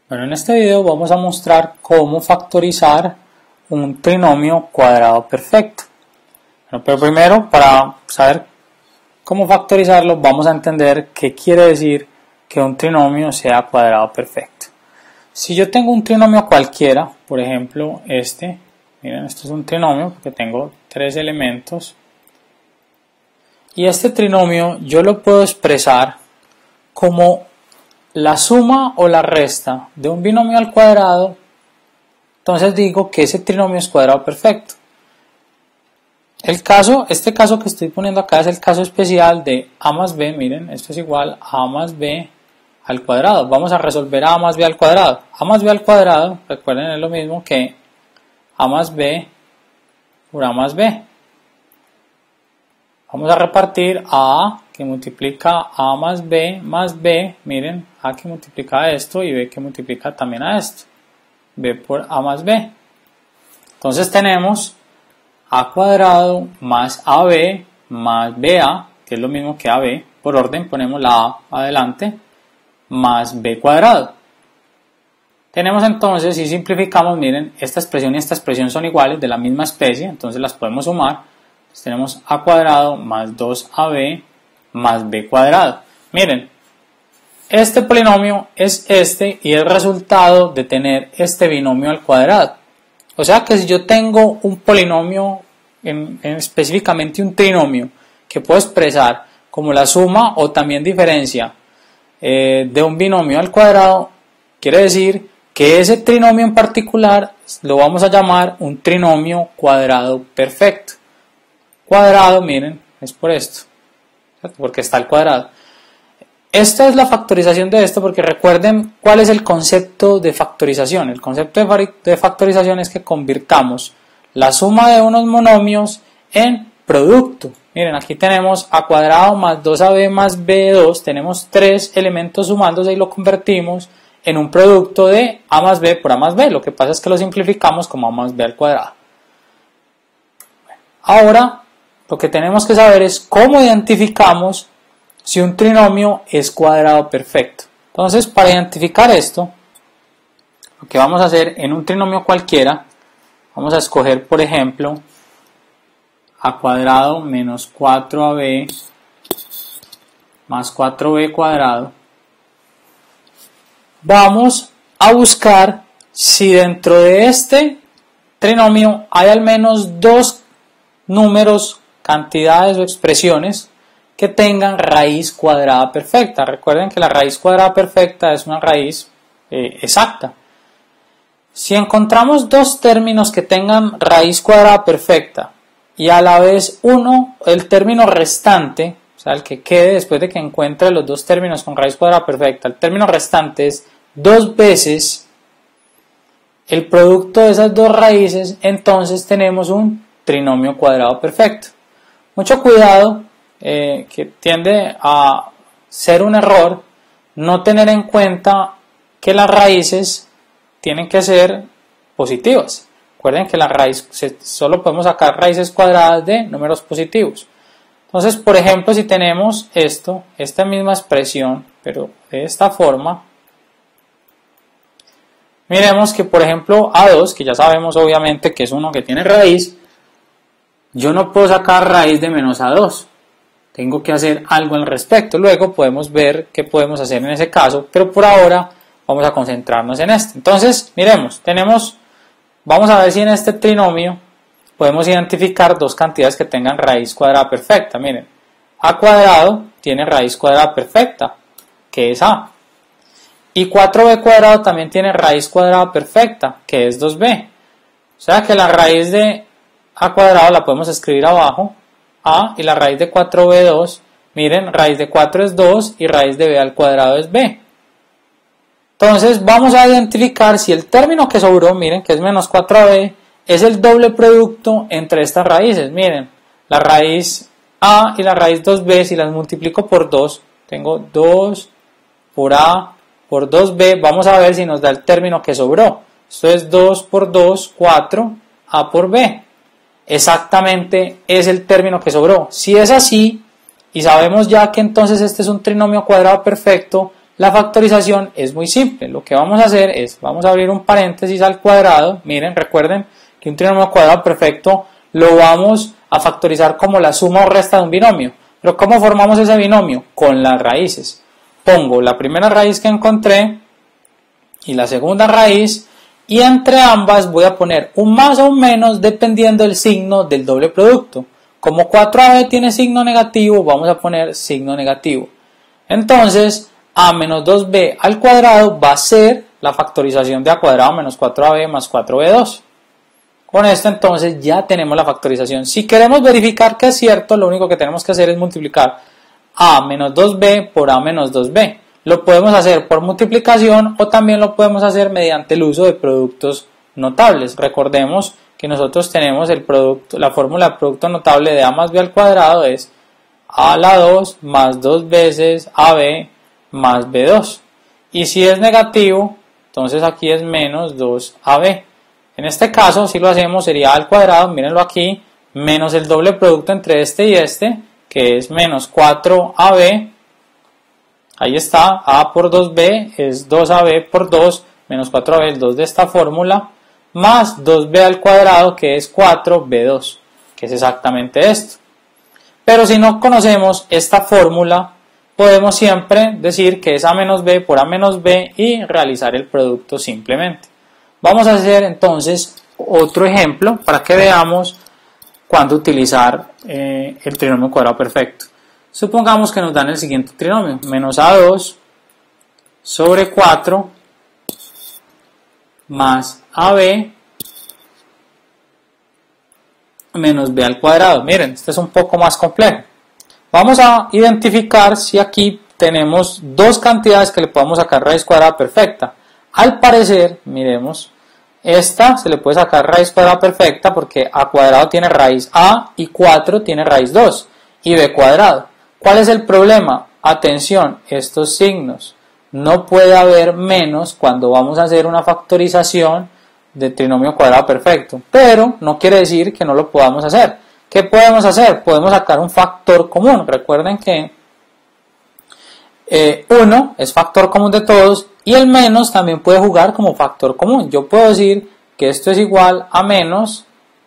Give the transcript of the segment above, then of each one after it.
Bueno, en este video vamos a mostrar cómo factorizar un trinomio cuadrado perfecto. Bueno, pero primero, para saber cómo factorizarlo, vamos a entender qué quiere decir que un trinomio sea cuadrado perfecto. Si yo tengo un trinomio cualquiera, por ejemplo miren, esto es un trinomio porque tengo tres elementos, y este trinomio yo lo puedo expresar como la suma o la resta de un binomio al cuadrado. Entonces digo que ese trinomio es cuadrado perfecto. Este caso que estoy poniendo acá es el caso especial de a más b. Miren, esto es igual a más b al cuadrado. Vamos a resolver a más b al cuadrado. A más b al cuadrado, recuerden, es lo mismo que a más b por a más b. Vamos a repartir a que multiplica a más b, miren, a que multiplica a esto y b que multiplica también a esto, b por a más b. Entonces tenemos a cuadrado más ab más ba, que es lo mismo que ab, por orden ponemos la a adelante, más b cuadrado. Tenemos entonces, si simplificamos, miren, esta expresión y esta expresión son iguales, de la misma especie, entonces las podemos sumar. Entonces tenemos a cuadrado más 2ab más b cuadrado. Miren, este polinomio es este y es el resultado de tener este binomio al cuadrado. O sea que si yo tengo un polinomio, específicamente un trinomio, que puedo expresar como la suma o también diferencia de un binomio al cuadrado, quiere decir que ese trinomio en particular lo vamos a llamar un trinomio cuadrado perfecto. Cuadrado, miren, es por esto, ¿cierto? Porque está al cuadrado. Esta es la factorización de esto, porque recuerden cuál es el concepto de factorización. El concepto de factorización es que convirtamos la suma de unos monomios en producto. Miren, aquí tenemos a cuadrado más 2ab más b2, tenemos tres elementos sumándose y lo convertimos en un producto de a más b por a más b. Lo que pasa es que lo simplificamos como a más b al cuadrado. Ahora, lo que tenemos que saber es cómo identificamos si un trinomio es cuadrado perfecto. Entonces, para identificar esto, lo que vamos a hacer en un trinomio cualquiera, vamos a escoger, por ejemplo, a cuadrado menos 4ab más 4b cuadrado. Vamos a buscar si dentro de este trinomio hay al menos dos números, cantidades o expresiones que tengan raíz cuadrada perfecta. Recuerden que la raíz cuadrada perfecta es una raíz exacta. Si encontramos dos términos que tengan raíz cuadrada perfecta y a la vez el término restante, o sea, el que quede después de que encuentre los dos términos con raíz cuadrada perfecta, el término restante es dos veces el producto de esas dos raíces, entonces tenemos un trinomio cuadrado perfecto. Mucho cuidado, que tiende a ser un error no tener en cuenta que las raíces tienen que ser positivas. Recuerden que la raíz, solo podemos sacar raíces cuadradas de números positivos. Entonces, por ejemplo, si tenemos esta misma expresión, pero de esta forma, miremos que, por ejemplo, a2, que ya sabemos obviamente que es uno que tiene raíz, yo no puedo sacar raíz de menos a2. Tengo que hacer algo al respecto. Luego podemos ver qué podemos hacer en ese caso, pero por ahora vamos a concentrarnos en este. Entonces, miremos, vamos a ver si en este trinomio podemos identificar dos cantidades que tengan raíz cuadrada perfecta. Miren, a cuadrado tiene raíz cuadrada perfecta, que es a. Y 4b cuadrado también tiene raíz cuadrada perfecta, que es 2b. O sea que la raíz de a cuadrado la podemos escribir abajo, a, y la raíz de 4b2, miren, raíz de 4 es 2 y raíz de b al cuadrado es b. Entonces vamos a identificar si el término que sobró, miren, que es menos 4b, es el doble producto entre estas raíces. Miren, la raíz a y la raíz 2b, si las multiplico por 2, tengo 2 por a por 2b, vamos a ver si nos da el término que sobró. Esto es 2 por 2, 4, a por b. Exactamente es el término que sobró. Si es así, y sabemos ya que entonces este es un trinomio cuadrado perfecto, La factorización es muy simple. Lo que vamos a hacer es, vamos a abrir un paréntesis al cuadrado. Miren, recuerden que un trinomio cuadrado perfecto lo vamos a factorizar como la suma o resta de un binomio. Pero ¿cómo formamos ese binomio? Con las raíces. Pongo la primera raíz que encontré y la segunda raíz, y entre ambas voy a poner un más o un menos dependiendo del signo del doble producto. Como 4ab tiene signo negativo, vamos a poner signo negativo. Entonces, a menos 2b al cuadrado va a ser la factorización de a cuadrado menos 4ab más 4b2. Con esto entonces ya tenemos la factorización. Si queremos verificar que es cierto, lo único que tenemos que hacer es multiplicar a menos 2b por a menos 2b. Lo podemos hacer por multiplicación o también lo podemos hacer mediante el uso de productos notables. Recordemos que nosotros tenemos el producto, la fórmula de producto notable de a más b al cuadrado es a a la 2 más 2 veces ab más b2. Y si es negativo, entonces aquí es menos 2ab. En este caso, si lo hacemos, sería a al cuadrado, mírenlo aquí, menos el doble producto entre este y este, que es menos 4ab. Ahí está, a por 2b es 2ab por 2, menos 4ab, el 2 de esta fórmula, más 2b al cuadrado, que es 4b2, que es exactamente esto. Pero si no conocemos esta fórmula, podemos siempre decir que es a menos b por a menos b y realizar el producto simplemente. Vamos a hacer entonces otro ejemplo para que veamos cuándo utilizar el trinomio cuadrado perfecto. Supongamos que nos dan el siguiente trinomio, menos a2 sobre 4 más ab menos b al cuadrado. Miren, este es un poco más complejo. Vamos a identificar si aquí tenemos dos cantidades que le podemos sacar raíz cuadrada perfecta. Al parecer, miremos, esta se le puede sacar raíz cuadrada perfecta porque a cuadrado tiene raíz a y 4 tiene raíz 2 y b cuadrado. ¿Cuál es el problema? Atención, estos signos. No puede haber menos cuando vamos a hacer una factorización de trinomio cuadrado perfecto, pero no quiere decir que no lo podamos hacer. ¿Qué podemos hacer? Podemos sacar un factor común. Recuerden que 1 es factor común de todos y el menos también puede jugar como factor común. Yo puedo decir que esto es igual a menos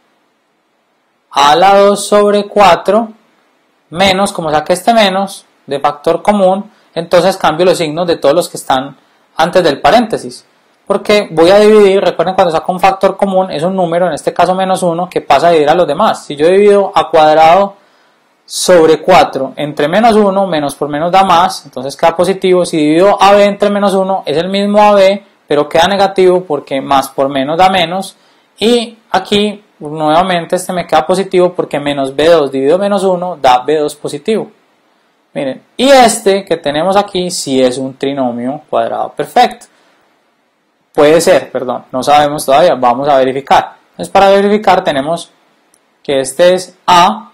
a la 2 sobre 4 menos, como saqué este menos de factor común, entonces cambio los signos de todos los que están antes del paréntesis. Porque voy a dividir, recuerden cuando saco un factor común es un número, en este caso menos 1, que pasa a dividir a los demás. Si yo divido a cuadrado sobre 4 entre menos 1, menos por menos da más, entonces queda positivo. Si divido AB entre menos 1 es el mismo AB, pero queda negativo porque más por menos da menos. Y aquí nuevamente este me queda positivo porque menos B2 dividido menos 1 da B2 positivo. Miren, y este que tenemos aquí sí es un trinomio cuadrado perfecto. Puede ser, perdón, no sabemos todavía, vamos a verificar. Entonces para verificar tenemos que este es A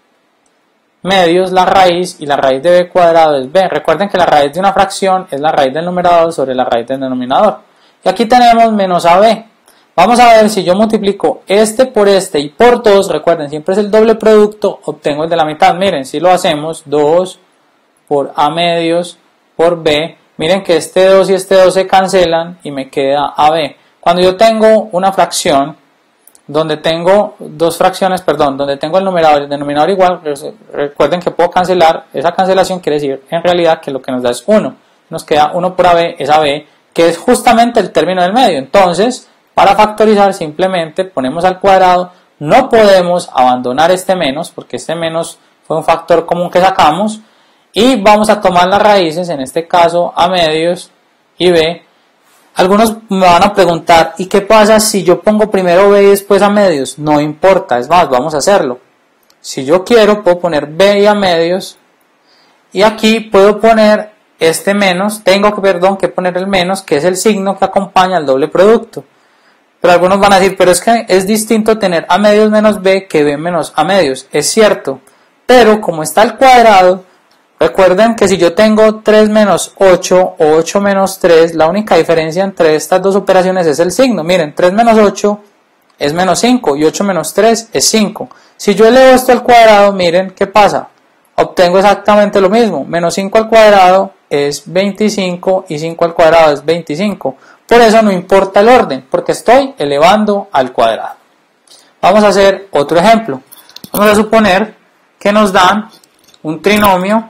medios la raíz y la raíz de b cuadrado es b. Recuerden que la raíz de una fracción es la raíz del numerador sobre la raíz del denominador. Y aquí tenemos menos ab. Vamos a ver si yo multiplico este por este y por 2, recuerden, siempre es el doble producto, obtengo el de la mitad. Miren, si lo hacemos, 2 por a medios por b, miren que este 2 y este 2 se cancelan y me queda ab. Cuando yo tengo una fracción donde tengo dos fracciones, perdón, donde tengo el numerador y el denominador igual, recuerden que puedo cancelar, esa cancelación quiere decir en realidad que lo que nos da es 1. Nos queda 1 por ab, es ab, que es justamente el término del medio. Entonces, para factorizar simplemente ponemos al cuadrado, no podemos abandonar este menos, porque este menos fue un factor común que sacamos, y vamos a tomar las raíces, en este caso a medios y b. Algunos me van a preguntar, ¿y qué pasa si yo pongo primero b y después a medios? No importa, es más, vamos a hacerlo. Si yo quiero, puedo poner b y a medios, y aquí puedo poner este menos, que poner el menos, que es el signo que acompaña al doble producto. Pero algunos van a decir, pero es que es distinto tener a medios menos b que b menos a medios. Es cierto, pero como está al cuadrado, recuerden que si yo tengo 3 menos 8 o 8 menos 3, la única diferencia entre estas dos operaciones es el signo. Miren, 3 menos 8 es menos 5 y 8 menos 3 es 5. Si yo elevo esto al cuadrado, miren qué pasa. Obtengo exactamente lo mismo. Menos 5 al cuadrado es 25 y 5 al cuadrado es 25. Por eso no importa el orden, porque estoy elevando al cuadrado. Vamos a hacer otro ejemplo. Vamos a suponer que nos dan un trinomio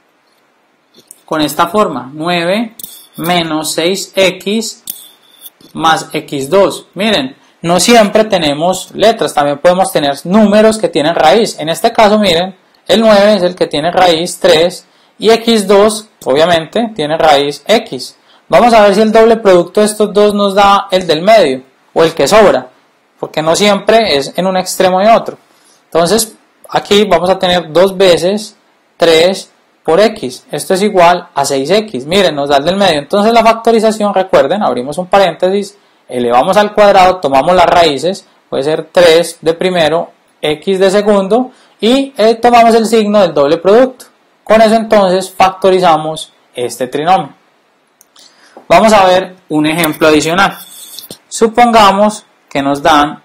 con esta forma: 9 menos 6x más x2. Miren, no siempre tenemos letras, también podemos tener números que tienen raíz. En este caso, miren, el 9 es el que tiene raíz 3 y x2 obviamente tiene raíz x. Vamos a ver si el doble producto de estos dos nos da el del medio o el que sobra, porque no siempre es en un extremo y otro. Entonces aquí vamos a tener 2 veces 3 por x. Esto es igual a 6x. Miren, nos da el del medio. Entonces la factorización, recuerden, abrimos un paréntesis, elevamos al cuadrado, tomamos las raíces, puede ser 3 de primero, x de segundo, y tomamos el signo del doble producto. Con eso entonces factorizamos este trinomio. Vamos a ver un ejemplo adicional. Supongamos que nos dan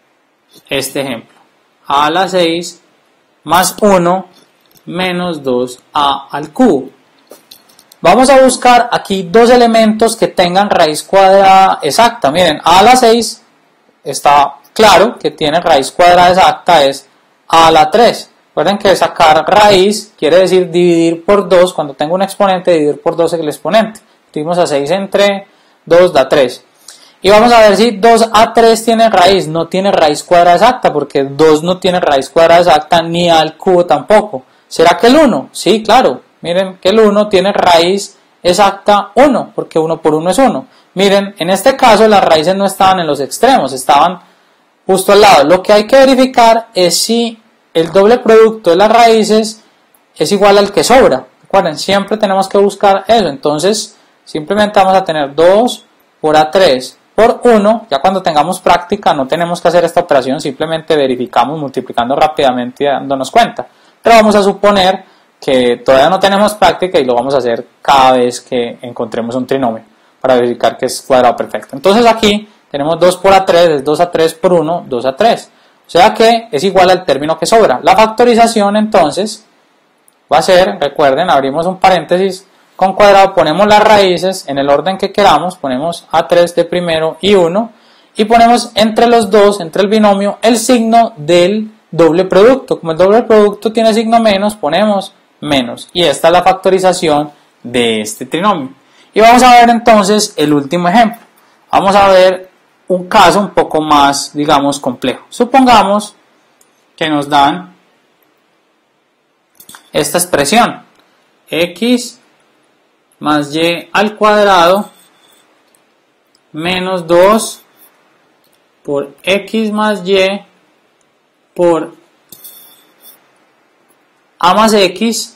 este ejemplo: a a la 6 más 1 menos 2a al cubo. Vamos a buscar aquí dos elementos que tengan raíz cuadrada exacta. Miren, a la 6 está claro que tiene raíz cuadrada exacta, es a la 3. Recuerden que sacar raíz quiere decir dividir por 2. Cuando tengo un exponente, dividir por 2 el exponente. Dividimos a 6 entre 2 da 3. Y vamos a ver si 2 a 3 tiene raíz. No tiene raíz cuadrada exacta, porque 2 no tiene raíz cuadrada exacta, ni a al cubo tampoco. ¿Será que el 1? Sí, claro. Miren que el 1 tiene raíz exacta 1, porque 1 por 1 es 1. Miren, en este caso las raíces no estaban en los extremos, estaban justo al lado. Lo que hay que verificar es si el doble producto de las raíces es igual al que sobra. Recuerden, siempre tenemos que buscar eso. Entonces, simplemente vamos a tener 2 por a3 por 1. Ya cuando tengamos práctica no tenemos que hacer esta operación, simplemente verificamos multiplicando rápidamente y dándonos cuenta. Pero vamos a suponer que todavía no tenemos práctica y lo vamos a hacer cada vez que encontremos un trinomio para verificar que es cuadrado perfecto. Entonces aquí tenemos 2 por a3, es 2 a 3 por 1, 2 a 3. O sea que es igual al término que sobra. La factorización entonces va a ser, recuerden, abrimos un paréntesis con cuadrado, ponemos las raíces en el orden que queramos, ponemos a3 de primero y 1 y ponemos entre los dos, entre el binomio, el signo del doble producto. Como el doble producto tiene signo menos, ponemos menos. Y esta es la factorización de este trinomio. Y vamos a ver entonces el último ejemplo. Vamos a ver un caso un poco más, digamos, complejo. Supongamos que nos dan esta expresión: x más y al cuadrado menos 2 por x más y por a más x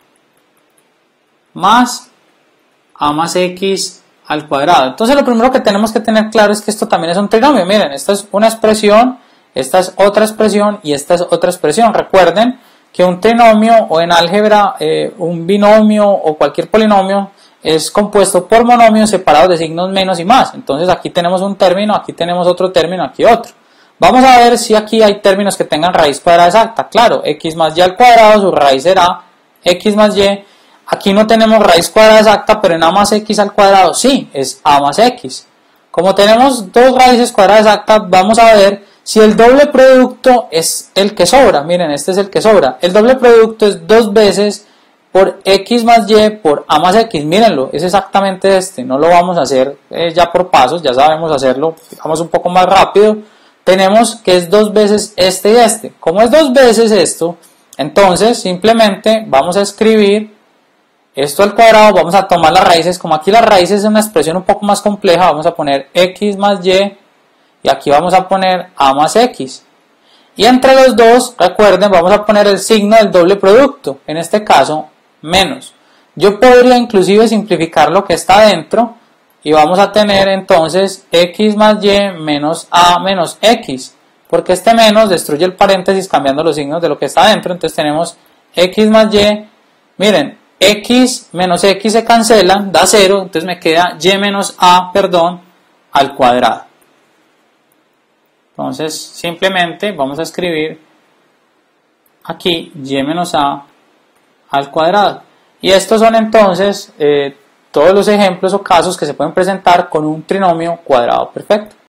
más a más x al cuadrado. Entonces lo primero que tenemos que tener claro es que esto también es un trinomio. Miren, esta es una expresión, esta es otra expresión y esta es otra expresión. Recuerden que un trinomio, o en álgebra un binomio o cualquier polinomio, es compuesto por monomios separados de signos menos y más. Entonces aquí tenemos un término, aquí tenemos otro término, aquí otro. Vamos a ver si aquí hay términos que tengan raíz cuadrada exacta. Claro, x más y al cuadrado, su raíz será x más y. Aquí no tenemos raíz cuadrada exacta, pero en a más x al cuadrado sí, es a más x. Como tenemos dos raíces cuadradas exactas, vamos a ver si el doble producto es el que sobra. Miren, este es el que sobra. El doble producto es 2 veces por x más y por a más x. Mírenlo, es exactamente este. No lo vamos a hacer ya por pasos, ya sabemos hacerlo, digamos, un poco más rápido. Tenemos que es 2 veces este y este. Como es 2 veces esto, entonces simplemente vamos a escribir esto al cuadrado, vamos a tomar las raíces. Como aquí las raíces es una expresión un poco más compleja, vamos a poner x más y aquí vamos a poner a más x. Y entre los dos, recuerden, vamos a poner el signo del doble producto, en este caso menos. Yo podría inclusive simplificar lo que está dentro y vamos a tener entonces x más y menos a menos x, porque este menos destruye el paréntesis cambiando los signos de lo que está dentro. Entonces tenemos x más y, miren, x menos x se cancelan, da 0, entonces me queda y menos a, al cuadrado. Entonces simplemente vamos a escribir aquí y menos a al cuadrado. Y estos son entonces todos los ejemplos o casos que se pueden presentar con un trinomio cuadrado perfecto.